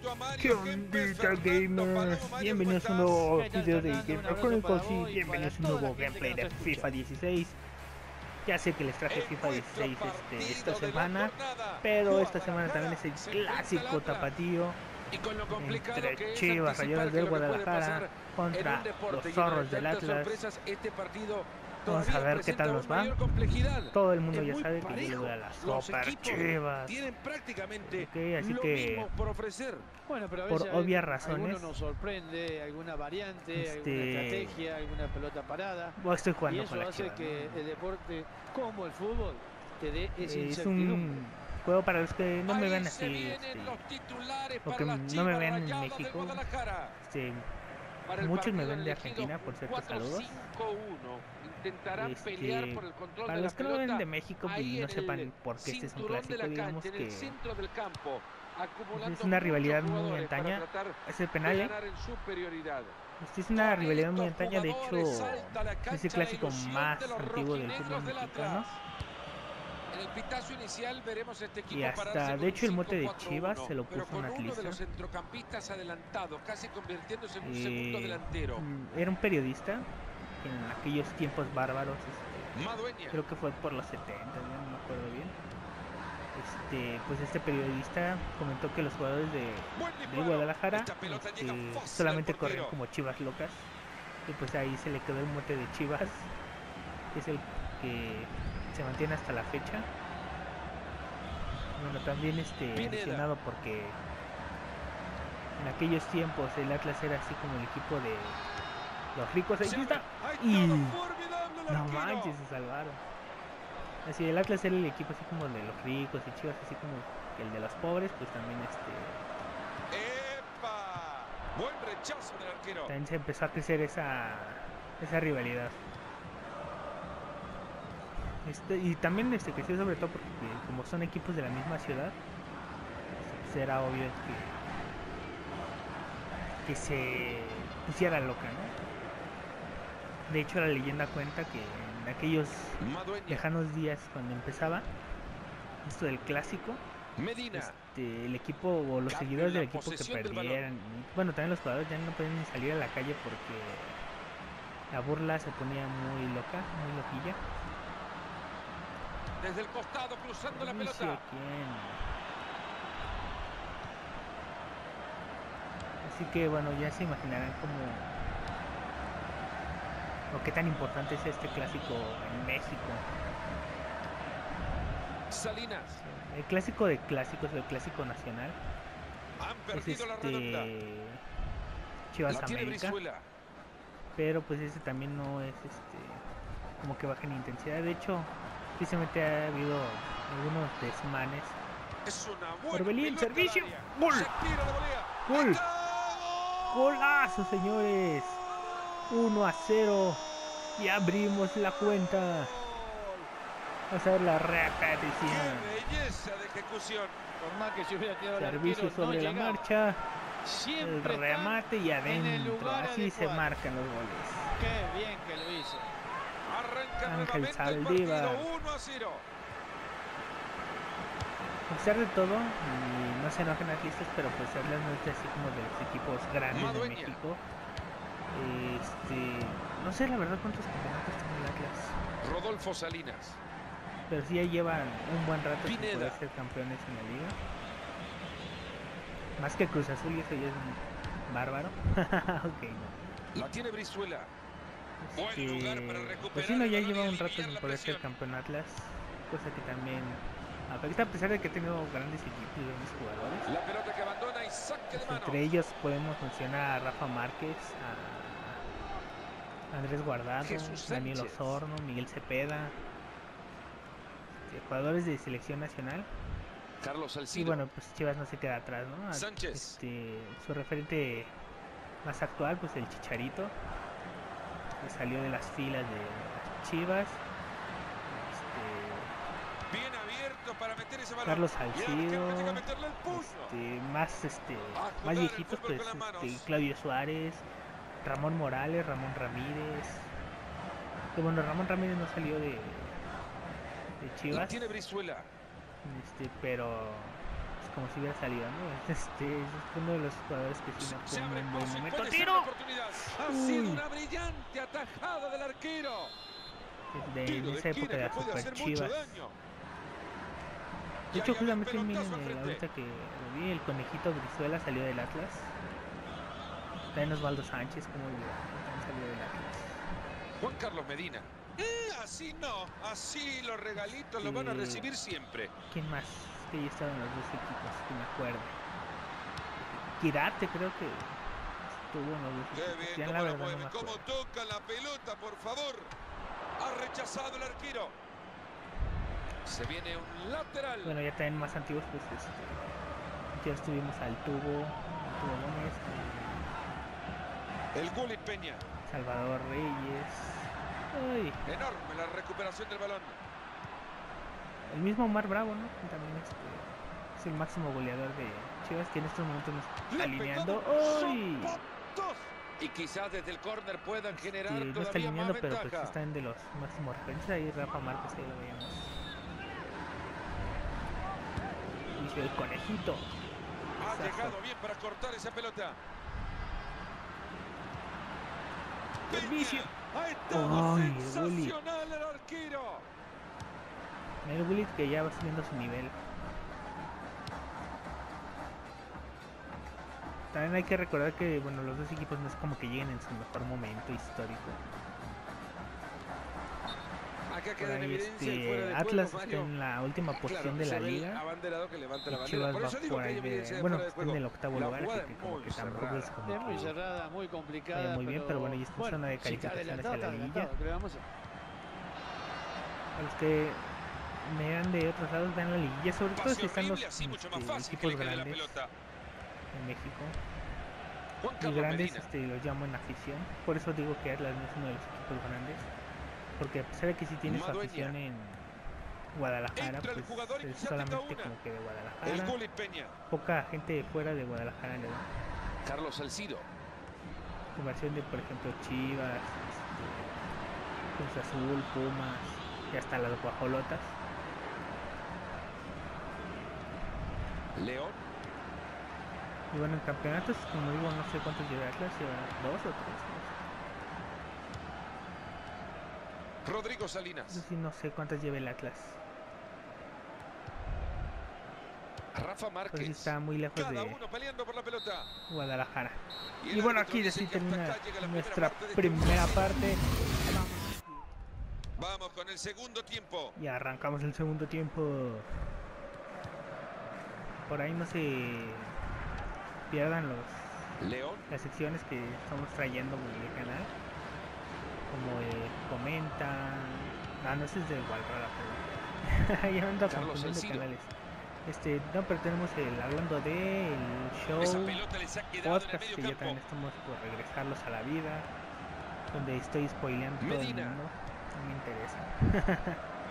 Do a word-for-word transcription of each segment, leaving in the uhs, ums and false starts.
¿Qué ondita, gamers? Bienvenidos a un nuevo video de Gamer Chronicles y bienvenidos a un nuevo gameplay de FIFA dieciséis. Ya sé que les traje FIFA dieciséis este, esta semana, pero esta semana también es el clásico tapatío entre Chivas Rayadas del Guadalajara contra los Zorros del Atlas. Vamos a ver qué tal nos va. Todo el mundo ya sabe que yo le voy a las Super Chivas. Tienen prácticamente okay, así lo que mismo por ofrecer. Bueno, pero a por veces obvias razones nos sorprende alguna variante, este... alguna estrategia, alguna pelota parada. Bueno, estoy jugando y eso con la hace Chivas, que ¿no? el deporte, como el fútbol, te dé esa Es incertidumbre. un juego para los que no me ven así, este, o que no me ven en México. Este, muchos me ven de Argentina, por cierto, saludos. Este, para los que no me ven de México y no sepan por qué este es un clásico, digamos que es una rivalidad muy antaña. Es el penal, ¿eh? Este es una rivalidad muy antaña, de hecho es el clásico más antiguo del fútbol mexicano. En el pitazo inicial veremos este equipo y hasta, de hecho, el mote de Chivas se lo puso un atlista. De los centrocampistas adelantados, casi convirtiéndose en un eh, segundo delantero. Era un periodista en aquellos tiempos bárbaros, este, creo que fue por los setenta, no me acuerdo bien. Este, pues este periodista comentó que los jugadores de, de Guadalajara este, solamente corren como chivas locas, y pues ahí se le quedó el mote de Chivas, que es el que se mantiene hasta la fecha. Bueno, también este adicionado porque en aquellos tiempos el Atlas era así como el equipo de los ricos. Ahí está. Y no manches, se salvaron. Así, el Atlas era el equipo así como de los ricos y Chivas así como que el de los pobres, pues también este ¡Epa! Buen rechazo del arquero. También se empezó a crecer esa esa rivalidad. Este, y también este creció sobre todo porque como son equipos de la misma ciudad, pues era obvio que, que se pusiera loca, ¿no? De hecho, la leyenda cuenta que en aquellos lejanos días cuando empezaba esto del clásico, Medina. Este, el equipo o los seguidores del equipo que perdieran, bueno, también los jugadores ya no podían ni salir a la calle porque la burla se ponía muy loca, muy loquilla. Desde el costado, cruzando la pelota. Así que bueno, ya se imaginarán cómo o qué tan importante es este clásico en México. Salinas. El clásico de clásicos, el clásico nacional. Han perdido es la este redonda. Chivas La tiene América. Brizuela. Pero pues ese también no es este como que baja en intensidad. De hecho, precisamente ha habido algunos desmanes. Es una buena Orbelín, pelota servicio. al área. ¡Gol! Se tira de volea. ¡Gol! ¡Gol! ¡Golazo, señores! uno a cero. Y abrimos la cuenta. Vamos a ver la repetición. ¡Qué belleza de ejecución! Por más que se hubiera tirado el Servicio arquero, sobre no la llegaba. marcha. Siempre El remate y adentro. Así se adecuado. marcan los goles. Qué bien que lo hizo. Arranca Ángel nuevamente Saldívar. el partido uno a cero. A pesar de todo, y no se enojen atlistas, pero pues Atlas no es así como de los equipos grandes Madueña. de México. Este, no sé la verdad cuántos campeonatos tiene el Atlas, Rodolfo Salinas. pero sí ya llevan un buen rato sin Pineda. poder ser campeones en la liga. Más que Cruz Azul, y eso ya es un bárbaro. Ok, no. La tiene Brizuela. Buen Este, lugar para recuperar pues sí, no, el ya balón y lleva un rato aliviar sin la poder ser presión. campeón Atlas, cosa que también afecta a pesar de que ha tenido grandes equipos y grandes jugadores. La pelota que abandona y saque de Pues mano. entre ellos podemos mencionar a Rafa Márquez, a Andrés Guardado, Jesús Daniel Sánchez. Osorno, Miguel Cepeda, este, jugadores de selección nacional. Carlos Y Salcido. bueno, pues Chivas no se queda atrás, ¿no? A- Sánchez. Este, su referente más actual, pues el Chicharito, que salió de las filas de las Chivas. Este, Bien abierto para meter ese balón. Carlos Y el arquero Salcido, tiene que meterle el puño. este, más este, A jugar más el viejitos, fútbol pues con las manos. este, Claudio Suárez, Ramón Morales, Ramón Ramírez. Que bueno, Ramón Ramírez no salió de, de La Chivas, tiene Brizuela. este, pero como si hubiera salido, ¿no? Este es uno de los jugadores que sí Se me abre pone un buen espacio, momento. puede ser ¡Tiro! una oportunidad. Ha Uy. sido una brillante atajada del arquero. De, Tiro en de esa época esquina de que las puede Super hacer mucho Chivas. daño. De Y hecho, ahí había justamente un miren, pelotazo al eh, frente. ahorita que lo vi, el conejito Brizuela salió del Atlas. También Osvaldo Sánchez, como olvidar, también salió del Atlas. Juan Carlos Medina. Eh, así no, así los regalitos los van a Este, recibir siempre. ¿Quién más? Que ya estaba en los dos equipos, que me acuerdo. Quirarte creo que estuvo en los dos Qué equipos. bien, Ya cómo la la verdad no mueve, me cómo acuerdo. toca la pelota, por favor. Ha rechazado el arquero. Se viene un lateral. Bueno, ya también más antiguos, pues este, ya estuvimos al Tubo, al Tubo Gómez, El Gullit Peña. Salvador Reyes. Ay, Enorme la recuperación del balón. el mismo Omar Bravo, ¿no? Que también este, es el máximo goleador de Chivas, que en estos momentos nos está Le ha alineando. pegado ¡Ay! zapatos. Y quizás desde el córner puedan generar Este, no está todavía alineando, más pero pues ventaja. están de los máximos referentes. Ahí Rafa Márquez, ahí lo veíamos. Dice el conejito. Ha Exacto. llegado bien para cortar esa pelota. Servicio. Ha estado Ay, el Gullit. sensacional el arquero. El Gullit que ya va subiendo su nivel. También hay que recordar que bueno, los dos equipos no es como que lleguen en su mejor momento histórico. Acá Por queda en ahí evidencia el este, fuera de Atlas juego, está Mario. en la última posición Claro, de se la ve el liga. abanderado que levanta la Y bandera. Chivas Por va eso digo por que hay ahí evidencia de, de bueno, fuera de está en juego. el octavo La lugar, jugada así que es como muy que tampoco es cerrada. como Es muy que cerrada, muy complicada. vaya muy bien, pero bueno, ya está en zona de si está calificación hacia adelantado, la está liguilla. adelantado, ¿qué le vamos a hacer? A los que me eran de otros lados, vean la liguilla, sobre todo si Pase están los horrible, así mucho más este, fácil que equipos le quede la grandes pelota. en México. Juan Y Carlos grandes, Medina. este, los llamo en afición. Por eso digo que Atlas no es uno de los equipos grandes. Porque a pesar de que sí tiene su Madueña. afición en Guadalajara, Entra el pues jugador y es ya solamente tenga una. como que de El Guadalajara. Gullit Peña. Poca gente de fuera de Guadalajara le da. Carlos Salcido. Conversión de, por ejemplo, Chivas, este, Cruz Azul, Pumas y hasta las Guajolotas. León. Y bueno, en campeonatos, como digo, no sé cuántos lleva Atlas, lleva dos o tres. No sé. Rodrigo Eso Salinas. sí, no sé cuántas lleva el Atlas. Rafa Pero sí Márquez. está muy lejos Cada de uno peleando por la pelota. Guadalajara. el Y bueno, árbitro aquí dice así que hasta termina acá llega la nuestra parte de este primera encuentro. parte. Vamos con el segundo tiempo. Y arrancamos el segundo tiempo. Por ahí no se pierdan los León. las secciones que estamos trayendo en el canal. Como eh, comenta. Ah, no, ese es de Guadalajara, perdón. Ya me ando Carlos confundiendo de Salcido. canales. Este, no, pero tenemos el hablando de el show. Esa pelota les ha quedado en el Podcast medio que ya campo. también estamos por regresarlos a la vida, donde estoy spoileando todo el Medina. mundo, no me interesa.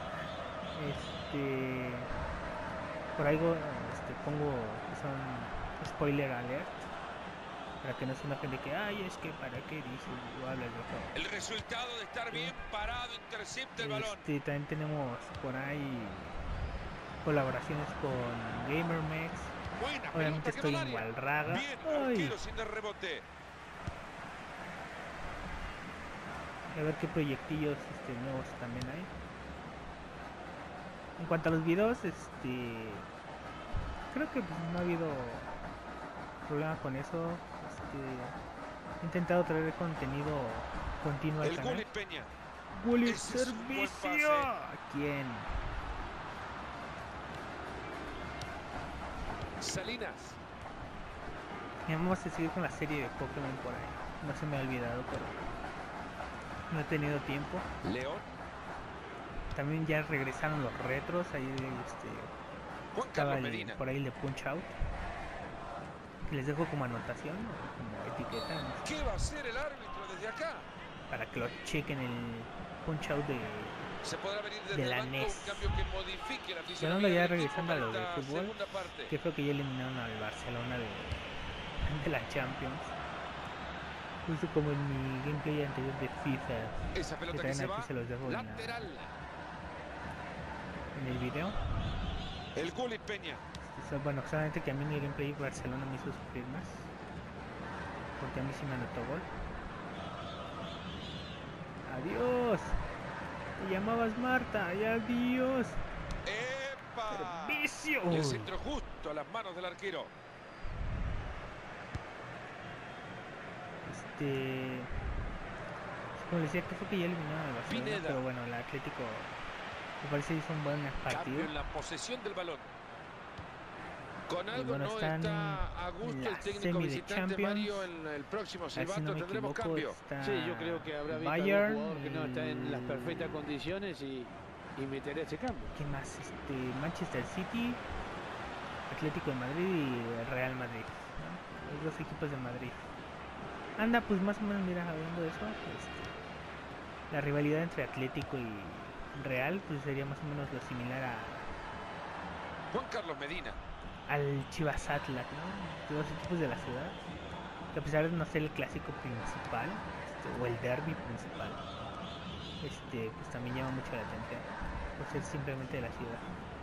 este, por algo este, pongo que son spoiler alert, para que no se enojen de que, ay, es que para qué dices o hablas de todo. El resultado de estar bien parado, intercepta el balón. Este, también tenemos por ahí colaboraciones con GamerMex. Buena Obviamente pelota que va estoy al en área. Walraga. Bien, Ay. arquero sin el rebote. A ver qué proyectillos este, nuevos también hay. En cuanto a los videos, este creo que pues, no ha habido problema con eso. Este, he intentado traer contenido continuo al El canal. Gullit Peña. Gullit Ese es un buen Servicio. pase. ¿A quién? Salinas. Y vamos a seguir con la serie de Pokémon por ahí. No se me ha olvidado, pero no he tenido tiempo. León. También ya regresaron los retros. Ahí este, Juan estaba Carlos el- Medina. por ahí el de Punch Out. Les dejo como anotación o como etiqueta, no sé, ¿Qué va a hacer el árbitro desde acá? para que lo chequen el Punch Out de... Se podrá venir desde de el la banco N E S. un cambio que modifique la Y hablando fisionomía ya del regresando a equipo lo para de esta fútbol, segunda parte. que fue que ya eliminaron al Barcelona de, de la Champions. Justo como en mi gameplay anterior de FIFA, Esa que pelota que también se aquí va. se los dejo en, la- Lateral. en el video. El Gullit Peña. So, bueno, solamente que a mí en el gameplay Barcelona me hizo sufrir más. Porque a mí sí me anotó gol. ¡Adiós! Te llamabas Marta, y adiós. ¡Epa! ¡Servicio! Y el centro justo a las manos del arquero. Este... Como decía, que fue que ya eliminaron al Barcelona, Pineda. pero bueno, el Atlético me parece que hizo un buen partido. Cambio en la posesión del balón. Con Y algo bueno, no están está a en gusto la el técnico semi de visitante, Champions. Mario. En el próximo A ver si silbato no me tendremos equivoco, cambio. está Sí, yo creo que habrá visto Bayern, algún jugador que no está en las el- perfectas condiciones y, y meterá ese cambio. ¿Qué más? Este, Manchester City, Atlético de Madrid y el Real Madrid, ¿no? Los dos equipos de Madrid. Anda, pues más o menos, mira, hablando de eso, este, la rivalidad entre Atlético y Real, pues sería más o menos lo similar a Juan Carlos Medina. al Chivas Atlas, ¿no? Los equipos de la ciudad, que a pesar de no ser el clásico principal, este, o el derbi principal, este, pues también llama mucho la atención, por ser simplemente de la ciudad.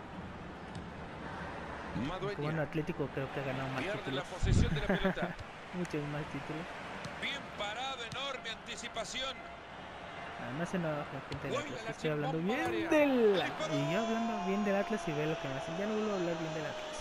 Aunque bueno, Madueña. Atlético creo que ha ganado más Pierde la títulos, posesión de la pelota. muchos más títulos. Bien parado, enorme anticipación. Además se enoja la gente del Juega Atlas, la estoy hablando chimbomba bien área. del ¡Ahí paró! y yo hablando bien del Atlas y ve lo que me hacen. Ya no vuelvo a hablar bien del Atlas.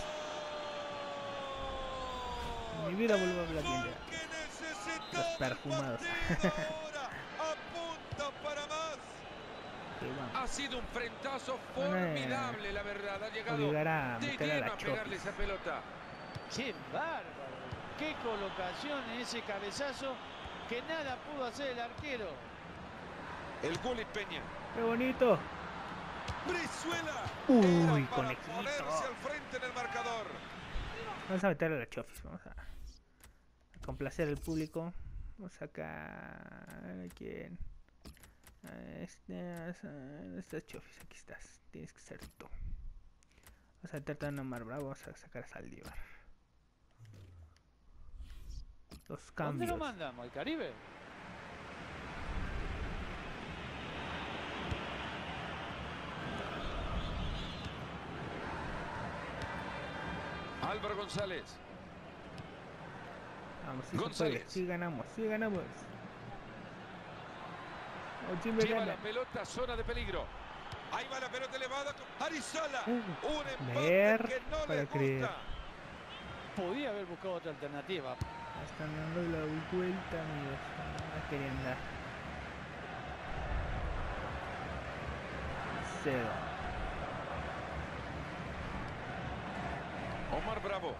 En mi vida vuelvo a hablar bien del Atlas. Que necesita Los el perfumados. partido ahora. Apunta para más. Que vamos Ha sido un frentazo Van a formidable, la verdad. Ha llegado obligar a de meter a lleno la a pegarle Chofis. esa pelota. ¡Qué bárbaro! ¡Qué colocación en ese cabezazo que nada pudo hacer el arquero! El Gullit Peña. ¡Qué bonito! Brizuela. Uy, Era para conejito. ponerse al frente en el marcador. Vamos a meter a la Chofis. Vamos a, a complacer al público. Vamos a sacar a quién. A este, a estas Chofis. Aquí estás. Tienes que ser tú. Vamos a meter a Omar Bravo. Vamos a sacar a Saldívar. Los ¿Dónde cambios. lo mandamos? ¿Al Caribe? Álvaro González. Vamos, sí, González. se puede. Sí ganamos, sí ganamos. O sí me Lleva gana. la pelota, zona de peligro. Ahí va la pelota elevada con Arizola. Uh, Un empate ver que no para le creer. gusta. Podía haber buscado otra alternativa. Están dando la vuelta, amigos. No querían dar. Cero. Omar Bravo.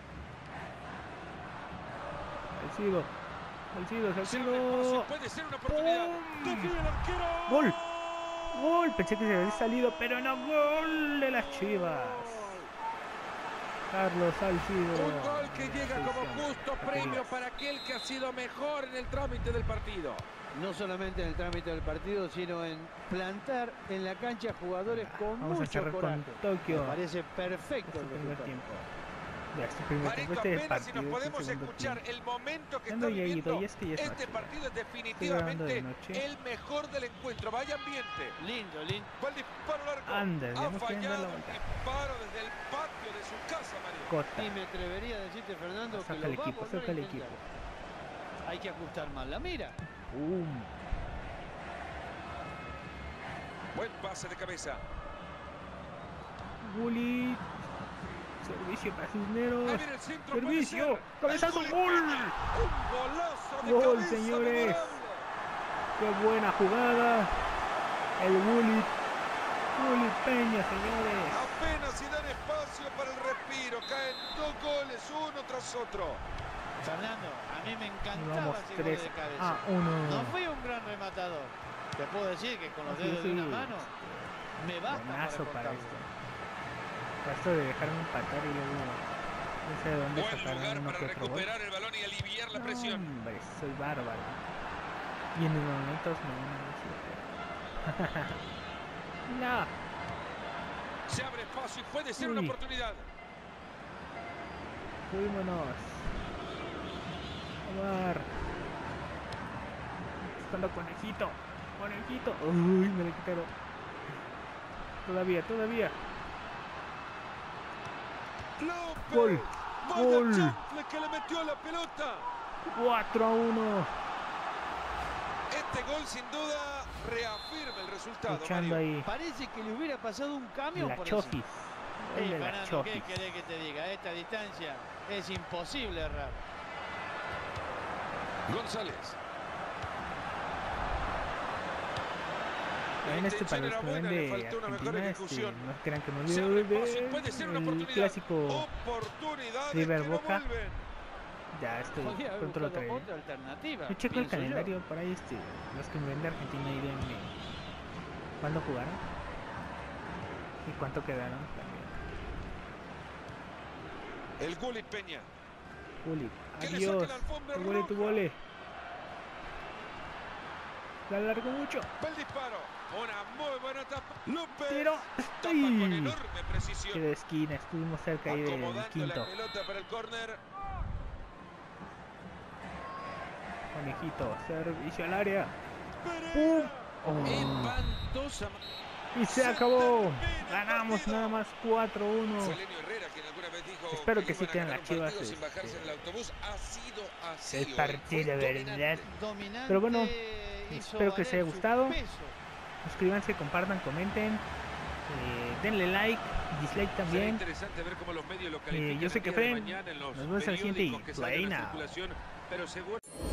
Salcido. Salcido, Se abre Salcido. espacio, puede ser una oportunidad. ¡Pum! Define el arquero. ¡Gol! ¡Gol! Pensé que se había salido, pero no. ¡Gol de las Chivas! Carlos Salcido. Un gol que llega como Atención, justo categorías. premio para aquel que ha sido mejor en el trámite del partido. No solamente en el trámite del partido, sino en plantar en la cancha jugadores con Vamos a mucho cerrar coraje. con Tokio. Me parece perfecto Este el primer resultado. tiempo. Ya, este primer tiempo. Marito, Este apenas si partido. nos podemos este segundo escuchar tiempo. el momento que Ando está ya viviendo ido, y es que ya es este noche. partido es grabando definitivamente de noche. el mejor del encuentro. Vaya ambiente. Lindo, lindo. Va el disparo largo. Anda, ya ha no quieren dar fallado la el vuelta. disparo desde el patio de su casa, Mario. Cota. Y me atrevería a decirte, Fernando, que Saca lo el va a equipo, volver a saca el intentar. equipo. Hay que ajustar más la mira. ¡Pum! Buen pase de cabeza. Gullit. Servicio para Ahí Cisneros. viene el centro. puede Servicio. ser. Cabezazo. El Gol. Un golazo de Gol, cabeza, señores. memorable. ¡Qué buena jugada! El Gullit. Gullit Peña, señores. Apenas si dan espacio para el respiro. Caen dos goles, uno tras otro. Fernando, a mí me Y encantaba vamos ese gol tres de cabeza. a uno. No fui un gran rematador. Te puedo decir que con los Sí, dedos de sí. una mano me basta Buenazo para para cortarlo. esto. Para esto de dejarme empatar y luego no sé de dónde Buen sacar lugar uno para que otro gol. recuperar el balón y aliviar la No, presión. hombre, soy bárbaro. Y en los momentos me van a decir que- No. Se abre espacio y puede ser Uy. una oportunidad. Fuímonos. Omar. Buscando conejito. Conejito. Uy, me lo quitaron. Todavía, todavía. López. Gol. Vaya Gol. chanfle que le metió a la pelota. cuatro a uno. Este gol sin duda reafirma el resultado, Luchando Mario. ahí. Parece que le hubiera pasado un camión La por Chofis. encima. Gol Ey, de la Fernando, ¿qué Chofis. querés que te diga? A esta distancia es imposible errar. González. En este para los que ven buena, le de faltó una mejor Argentina, este, ejecución. no crean que no Se abre olviden espacio, puede ser una el oportunidad. clásico. Oportunidades River que no Boca. vuelven. Ya estoy, Podría haber pronto lo buscado traeré. otra alternativa. Yo checo el pienso yo. calendario por ahí, este, los que me ven de Argentina y denme cuándo jugaron y cuánto quedaron también. El Gullit Peña. Juli, Que le adiós, saque la alfombra tu vole, tu roja. vole. La alargo mucho. Va el disparo. Una muy buena tapa. López. Tiro. Tapa con ¡Ay! enorme Que precisión. de esquina, estuvimos cerca ahí del Acomodando quinto. la pelota para el córner. Conejito, servicio al área. Pereira. ¡Pum! Oh. Espantosa. Y se acabó. Ganamos nada más cuatro uno. Fue Lenio Herrera quien alguna vez dijo Espero que sí iban a queden ganar las un Chivas, partido sin bajarse este, del autobús. Ha sido así. el hoy. partido, Fue ¿verdad? dominante. Dominante, Pero bueno, hizo espero que les haya valer su gustado. peso. Suscríbanse, compartan, comenten, eh, denle like, dislike Será también. interesante ver cómo los medios lo Eh, califican yo soy el día de Kefren. mañana en los Nos vemos en el siguiente y periódicos que play salgan a now. circulación, pero seguro